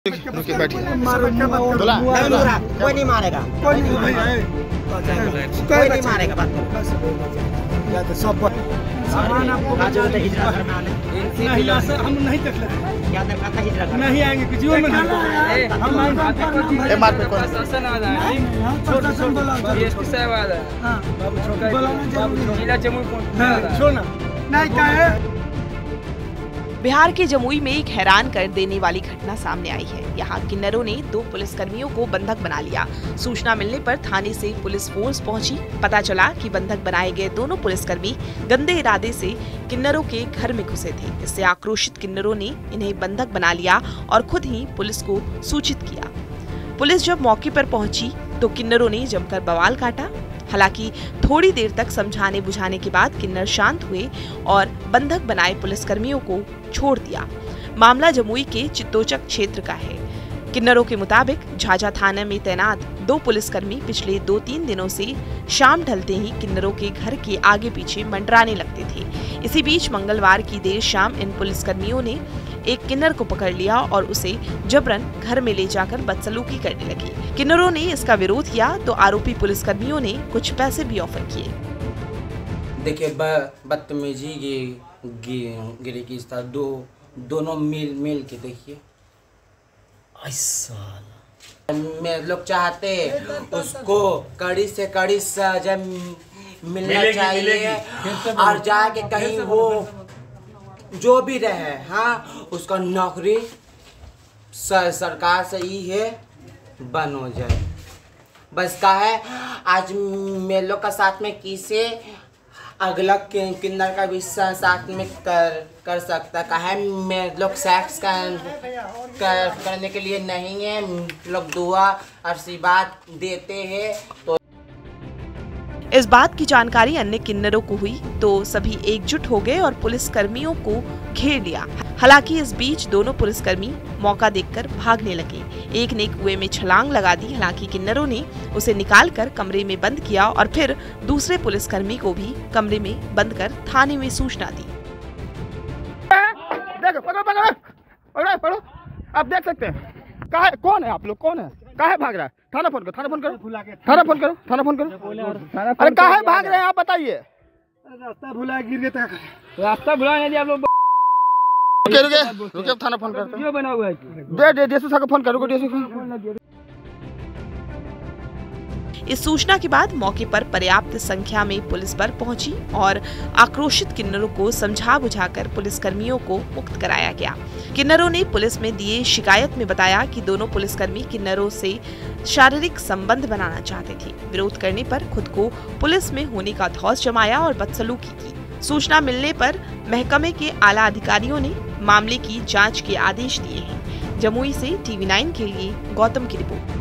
रुकिए बैठिए। कोई नहीं मारेगा, कोई नहीं मारेगा। बात या तो सब सामान आपको हम नहीं देख लेते, नहीं आएंगे किसी में हम मार पे कौन छोड़ना नहीं क्या है। बिहार के जमुई में एक हैरान कर देने वाली घटना सामने आई है। यहाँ किन्नरों ने 2 पुलिसकर्मियों को बंधक बना लिया। सूचना मिलने पर थाने से पुलिस फोर्स पहुंची। पता चला कि बंधक बनाए गए दोनों पुलिसकर्मी गंदे इरादे से किन्नरों के घर में घुसे थे। इससे आक्रोशित किन्नरों ने इन्हें बंधक बना लिया और खुद ही पुलिस को सूचित किया। पुलिस जब मौके पर पहुंची तो किन्नरों ने जमकर बवाल काटा। हालांकि थोड़ी देर तक समझाने बुझाने के बाद किन्नर शांत हुए और बंधक बनाए पुलिसकर्मियों को छोड़ दिया। मामला जमुई के चित्तोचक क्षेत्र का है। किन्नरों के मुताबिक झाझा थाना में तैनात 2 पुलिसकर्मी पिछले 2-3 दिनों से शाम ढलते ही किन्नरों के घर के आगे पीछे मंडराने लगते थे। इसी बीच मंगलवार की देर शाम इन पुलिसकर्मियों ने एक किन्नर को पकड़ लिया और उसे जबरन घर में ले जाकर बदसलूकी करने लगे। किन्नरों ने इसका विरोध किया तो आरोपी पुलिसकर्मियों ने कुछ पैसे भी ऑफर किए। देखिए बदतमीजी गिरी की दोनों मिल के देखिए। ऐसा मैं लोग चाहते उसको कड़ी से कड़ी सजा मिलना चाहिए और जाके कहीं वो जो भी रहे, हाँ, उसका नौकरी सरकार से ही है बन हो जाए। बस का है आज मेरे लोग का साथ में किसे अगला किन्नर का भी साथ में कर सकता का है। मेरे लोग सेक्स करने के लिए नहीं है, लोग दुआ आशीर्वाद देते हैं। तो इस बात की जानकारी अन्य किन्नरों को हुई तो सभी एकजुट हो गए और पुलिस कर्मियों को घेर लिया। हालांकि इस बीच दोनों पुलिसकर्मी मौका देखकर भागने लगे। एक ने कुएं में छलांग लगा दी। हालांकि किन्नरों ने उसे निकालकर कमरे में बंद किया और फिर दूसरे पुलिसकर्मी को भी कमरे में बंद कर थाने में सूचना दी। देखो पकड़ो, आप देख सकते हैं। कौन है आप लोग, कौन है, काहे भाग रहा है? थाना फोन करो। अरे काहे भाग रहे हैं आप बताइए। रास्ता भुला गिर गया था। रास्ता भुला नहीं दिया आप लोग। रुके थाना फोन करते हैं। क्यों बना हुआ है? डीएसपी साहब को फोन करो। इस सूचना के बाद मौके पर पर्याप्त संख्या में पुलिस बल पहुंची और आक्रोशित किन्नरों को समझा बुझाकर पुलिसकर्मियों को मुक्त कराया गया। किन्नरों ने पुलिस में दिए शिकायत में बताया कि दोनों पुलिसकर्मी किन्नरों से शारीरिक संबंध बनाना चाहते थे। विरोध करने पर खुद को पुलिस में होने का धौंस जमाया और बदसलूकी की। सूचना मिलने पर महकमे के आला अधिकारियों ने मामले की जाँच के आदेश दिए हैं। जमुई से TV9 के लिए गौतम की रिपोर्ट।